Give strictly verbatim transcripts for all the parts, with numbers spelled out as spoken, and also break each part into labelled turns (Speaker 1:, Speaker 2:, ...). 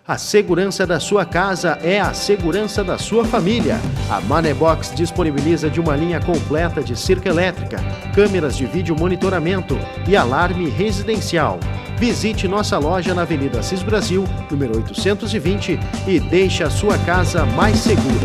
Speaker 1: A segurança da sua casa é a segurança da sua família. A Manebox disponibiliza de uma linha completa de cerca elétrica, câmeras de vídeo monitoramento e alarme residencial. Visite nossa loja na Avenida Assis Brasil, número oitocentos e vinte, e deixe a sua casa mais segura.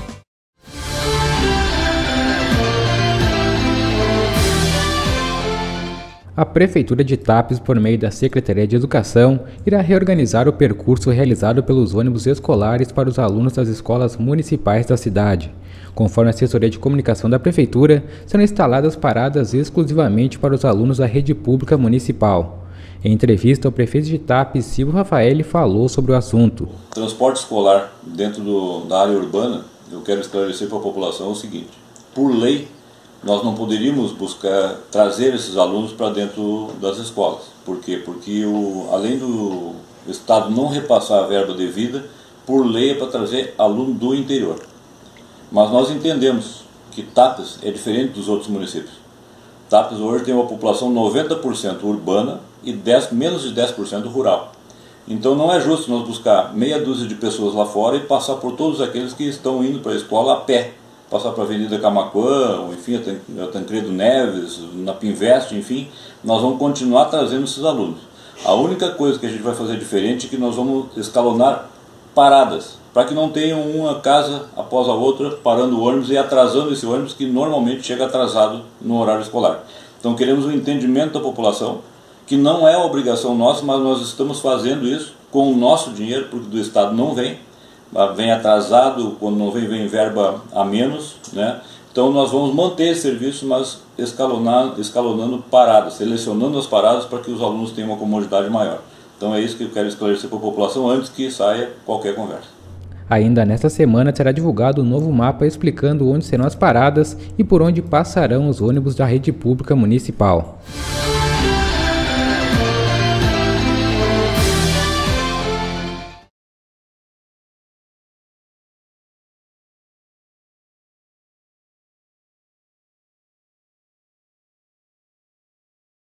Speaker 2: A Prefeitura de Tapes, por meio da Secretaria de Educação, irá reorganizar o percurso realizado pelos ônibus escolares para os alunos das escolas municipais da cidade. Conforme a assessoria de comunicação da Prefeitura, serão instaladas paradas exclusivamente para os alunos da rede pública municipal. Em entrevista, o prefeito de Tapes, Silvio Rafael, falou sobre o assunto.
Speaker 3: Transporte escolar dentro do, da área urbana, eu quero esclarecer para a população o seguinte: por lei, nós não poderíamos buscar trazer esses alunos para dentro das escolas. Por quê? Porque o, além do Estado não repassar a verba devida, por lei é para trazer aluno do interior. Mas nós entendemos que Tapes é diferente dos outros municípios. Tapes hoje tem uma população noventa por cento urbana e dez, menos de dez por cento rural. Então não é justo nós buscar meia dúzia de pessoas lá fora e passar por todos aqueles que estão indo para a escola a pé. Passar para a Avenida Camaquã, enfim, a Tancredo Neves, na Pinvest, enfim, nós vamos continuar trazendo esses alunos. A única coisa que a gente vai fazer diferente é que nós vamos escalonar paradas, para que não tenham uma casa após a outra parando o ônibus e atrasando esse ônibus que normalmente chega atrasado no horário escolar. Então queremos um entendimento da população, que não é obrigação nossa, mas nós estamos fazendo isso com o nosso dinheiro, porque do Estado não vem. Vem atrasado, quando não vem, vem verba a menos, né? Então nós vamos manter esse serviço, mas escalonar, escalonando paradas, selecionando as paradas para que os alunos tenham uma comodidade maior. Então é isso que eu quero esclarecer para a população antes que saia qualquer conversa.
Speaker 2: Ainda nesta semana será divulgado um novo mapa explicando onde serão as paradas e por onde passarão os ônibus da rede pública municipal.